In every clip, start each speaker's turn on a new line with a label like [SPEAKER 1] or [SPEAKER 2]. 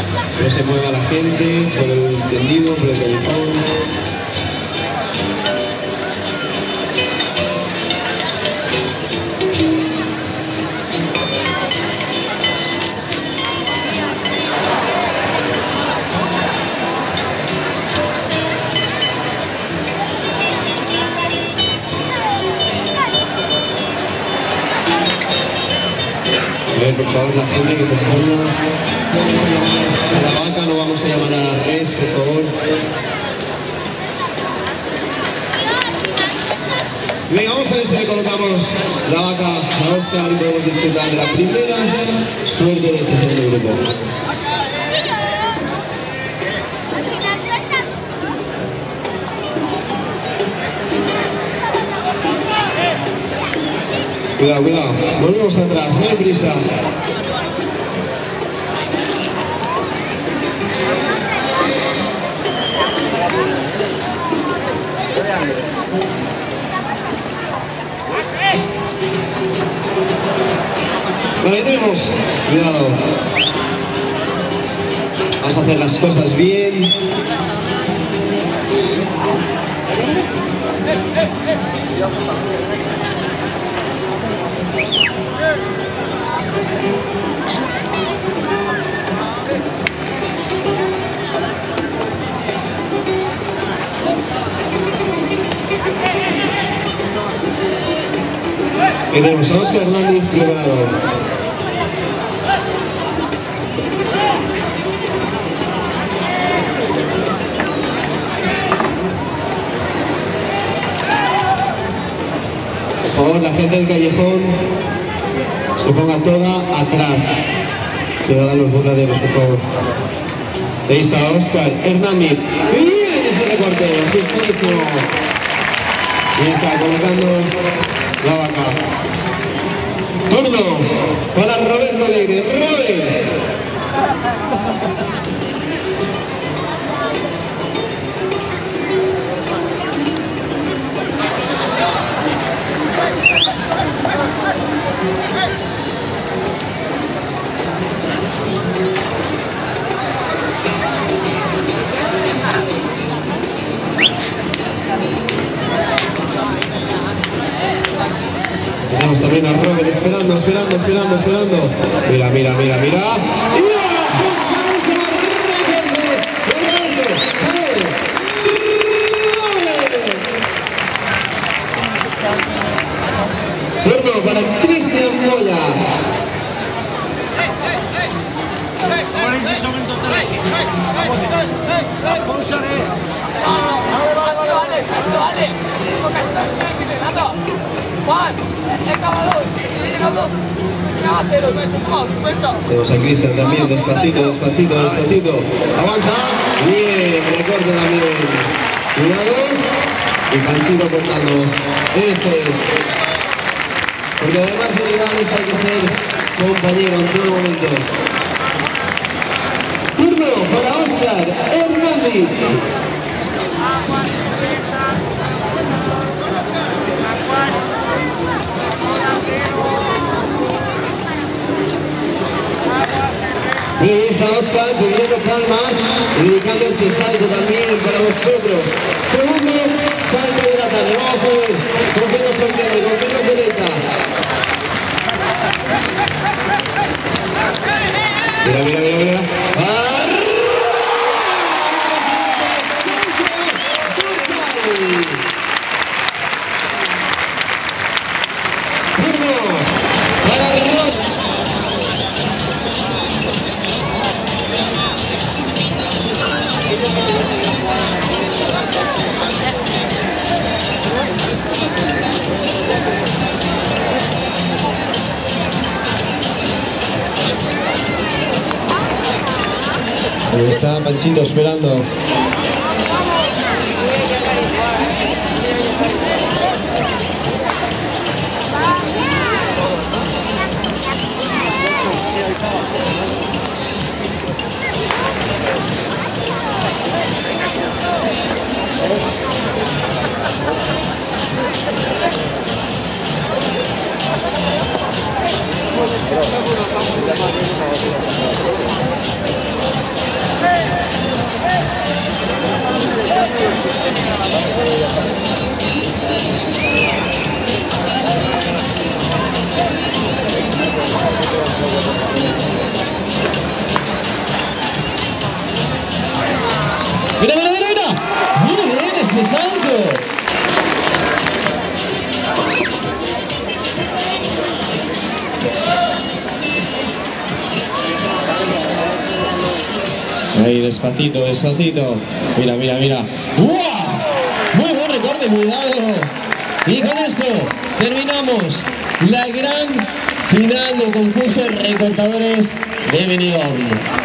[SPEAKER 1] no se mueva la gente por el tendido, por el callejón. Por favor, la gente que se esconda. Vamos a llamar a la vaca, no vamos a llamar a la res, por favor. Venga, vamos a ver si le colocamos la vaca a Óscar y podemos disfrutar de la primera suerte de este segundo grupo. Cuidado, cuidado, volvemos atrás, no hay prisa. Vale, tenemos, cuidado. Vamos a hacer las cosas bien. Y tenemos a Óscar Hernández preparado. Por favor, la gente del callejón se ponga toda atrás. Que hagan los burladeros, por favor. Ahí está Óscar Hernández. ¡Bien ese recorte! Justísimo. Y está colocando la vaca. Turno para Roberto Alegre. Robert. Tenemos también a Robert esperando. Mira. Turno para Cristian Moya. Tenemos a Cristian también, despacito. Aguanta. Bien, recorte también. Cuidado. Y Panchito cortando. Eso es. Porque además de rivales hay que ser compañero en todo momento. Turno para Óscar Hernández. Y ahí está Óscar pidiendo palmas y dedicando este salto también para vosotros. Segundo salto de la tarde. Vamos a ver con qué nos sorprende, con qué nos deleita. Mira. Ahí está Panchito esperando. Ahí, despacito, despacito. Mira, mira, mira. ¡Wow! Muy buen recorte, cuidado. Y con eso terminamos la gran final del concurso de recortadores de Benidorm.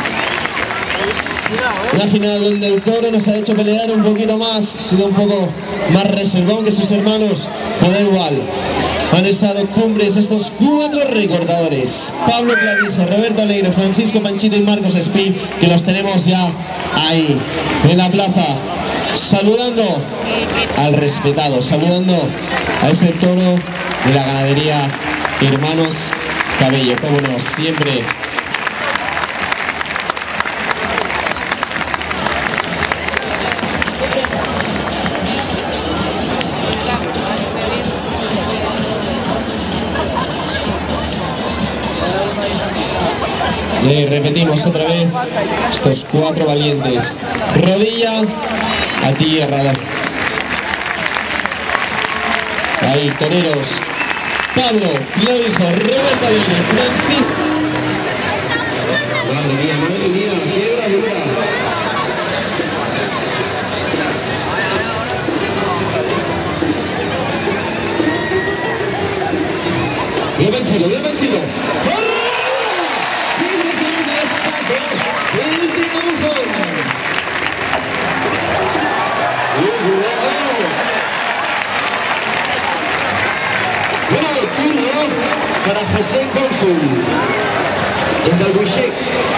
[SPEAKER 1] Una final donde el toro nos ha hecho pelear un poquito más, ha sido un poco más reservón que sus hermanos, pero da igual. Han estado cumbres estos 4 recortadores: Pablo Clavijo, Roberto Alegre, Francisco Panchito y Marcos Espí, que los tenemos ya ahí, en la plaza, saludando al respetado, saludando a ese toro de la ganadería Hermanos Cabello, cómo no, siempre. Y repetimos otra vez estos 4 valientes. Rodilla a tierra. Ahí, toreros. Pablo Clavijo, Roberto Alegre, Francisco. Madre mía, quiebra dura. Bien vencido, bien vencido. Bueno, el turno para José Cónsul desde el Bushek.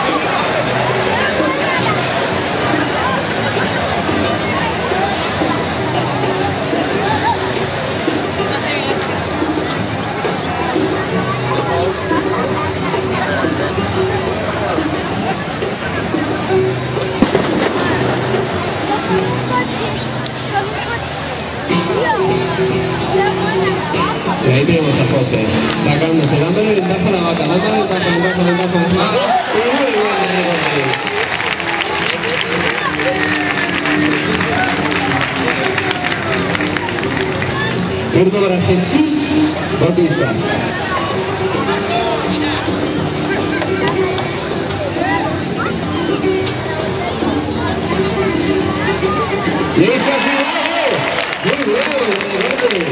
[SPEAKER 1] Y ahí tenemos a José, sacándose, dándole ventaja a la vaca, dándole ventaja. Y muy buen recorte. Turno para Jesús Bautista. Y ahí está, muy bueno,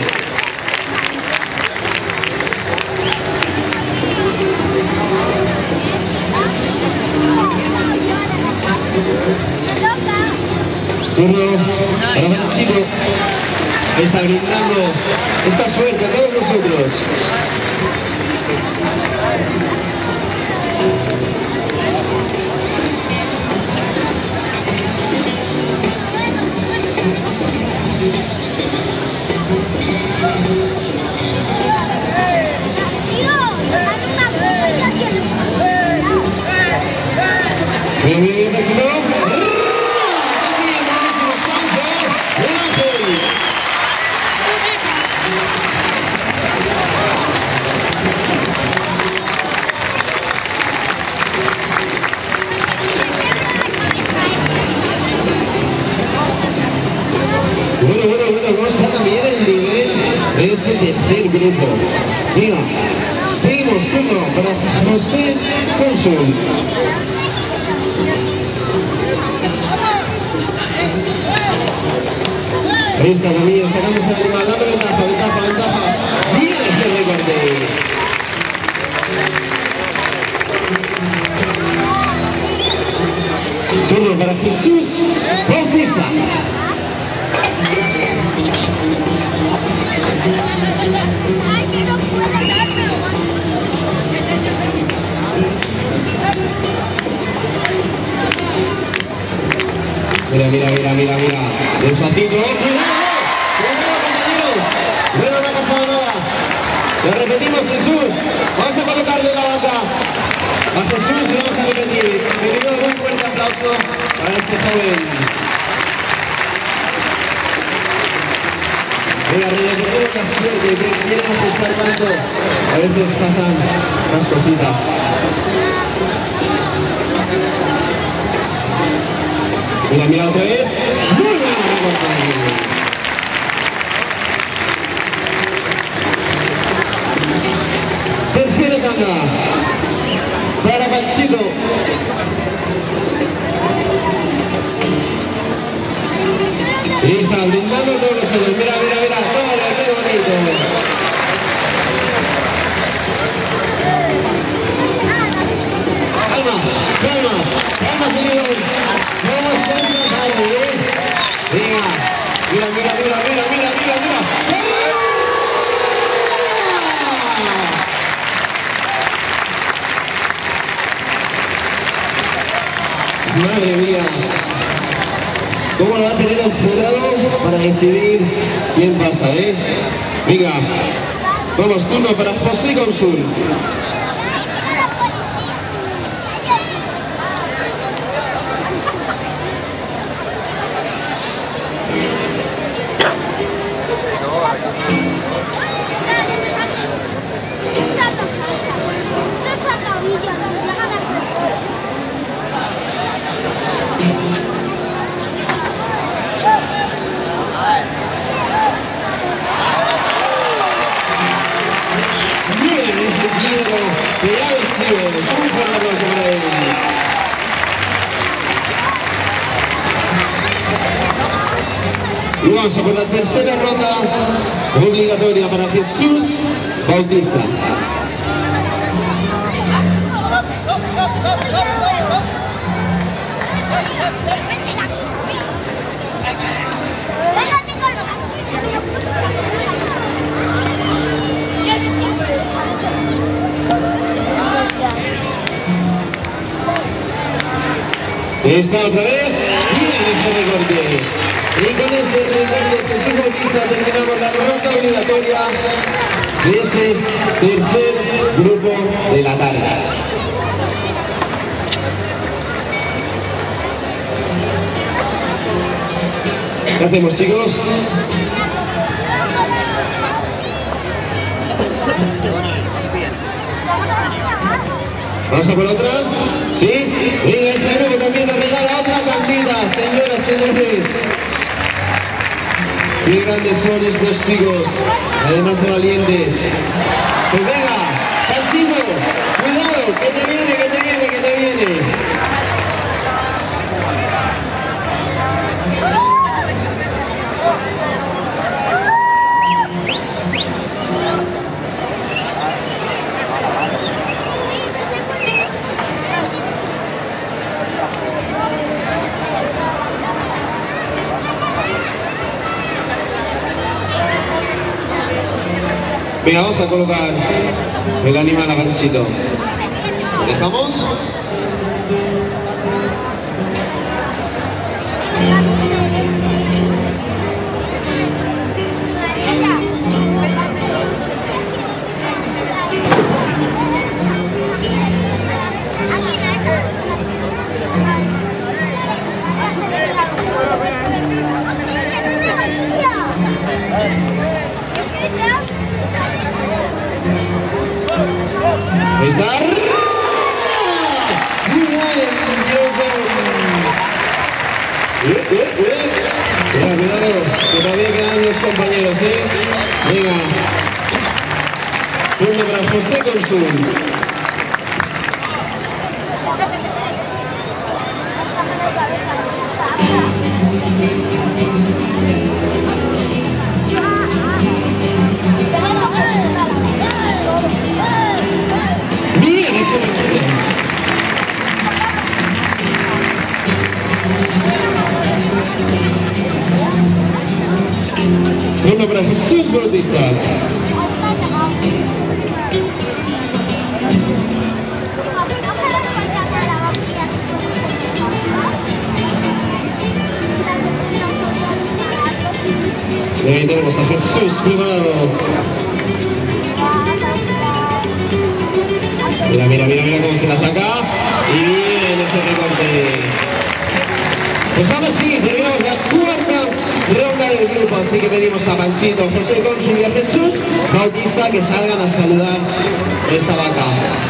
[SPEAKER 1] turno para un chico que está brindando esta suerte a todos nosotros. Bien, chico. Bueno, ¿cómo está también el nivel de este tercer grupo? Mira, seguimos, turno para José Cónsul. Ahí está también, sacándose el animal, dando ventaja. Mira ese recorte. Turno para Jesús Bautista. Mira. Despacito. Cuidado, compañeros. No ha pasado nada. Lo repetimos, Jesús. Vamos a colocarle la vaca a Jesús y vamos a repetir. Bienvenido, un fuerte aplauso para este joven. Venga, recuerdo la suerte que queremos estar tanto. A veces pasan estas cositas. Mira otra vez. Muy buena recortada. Tercera tanda para Panchito. está brindando a todos nosotros. Mira, mira, mira, todo, qué bonito. Palmas, palmas, palmas, unidos. Vamos por esta tarde, ¿eh? Venga, mira, mira, mira, mira, mira, mira, mira. Madre mía, ¿cómo lo va a tener el jurado para decidir quién pasa, eh? Venga, vamos, turno para José Consul. Y vamos a por la tercera ronda obligatoria para Jesús Bautista. Está otra vez, miren ese recorte. Y con ese recorte Jesús Bautista terminamos la ronda obligatoria de este tercer grupo de la tarde. ¿Qué hacemos, chicos? ¿Vamos a por otra? ¿Sí? Venga, este grupo también nos regala otra cantita, señoras, señores. Qué grandes son estos chicos, además de valientes. Pues venga, Panchito, cuidado, que te viene, que te viene, que te viene. Venga, vamos a colocar el animal a Panchito. ¿Lo dejamos? Está cuidado, que todavía quedan los compañeros, venga, turno para José Consul. Turno para Jesús Bautista. Y ahí tenemos a Jesús preparado. Mira, mira, mira, mira cómo se la saca. Y bien ese recorte. Pues ahora sí, terminamos la cuarta ronda del grupo, así que pedimos a Panchito, José Consul y a Jesús Bautista que salgan a saludar esta vaca.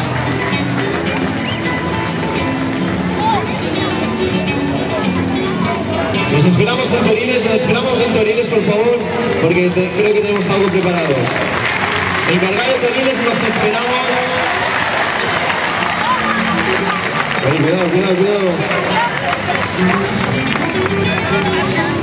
[SPEAKER 1] Nos esperamos en Toriles, por favor, porque creo que tenemos algo preparado. Encargado de Toriles, nos esperamos. Cuidado, cuidado, cuidado.